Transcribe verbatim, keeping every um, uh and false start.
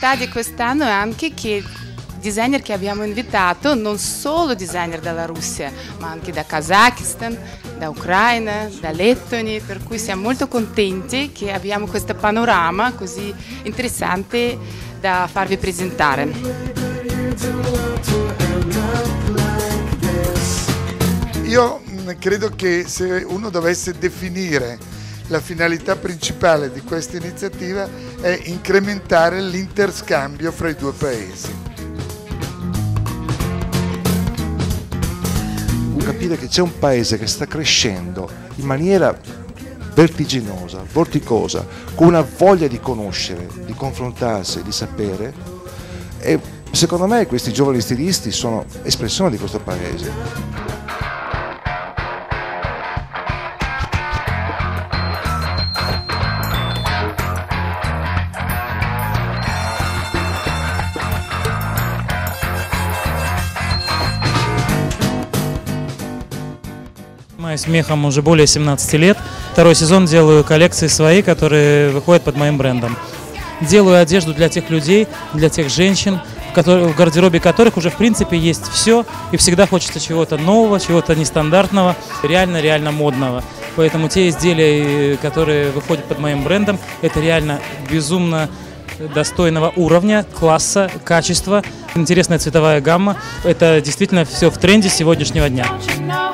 novità di quest'anno è anche che designer che abbiamo invitato, non solo designer dalla Russia, ma anche da Kazakistan, da Ucraina, da Lettonia, per cui siamo molto contenti che abbiamo questo panorama così interessante da farvi presentare. Io credo che se uno dovesse definire la finalità principale di questa iniziativa è incrementare l'interscambio fra i due paesi. Capire che c'è un paese che sta crescendo in maniera vertiginosa, vorticosa, con una voglia di conoscere, di confrontarsi, di sapere, e secondo me questi giovani stilisti sono espressione di questo paese. Занимаюсь мехом уже более семнадцати лет. Второй сезон делаю коллекции свои, которые выходят под моим брендом. Делаю одежду для тех людей, для тех женщин, в гардеробе которых уже в принципе есть все, и всегда хочется чего-то нового, чего-то нестандартного, реально-реально модного. Поэтому те изделия, которые выходят под моим брендом, это реально безумно достойного уровня, класса, качества, интересная цветовая гамма. Это действительно все в тренде сегодняшнего дня.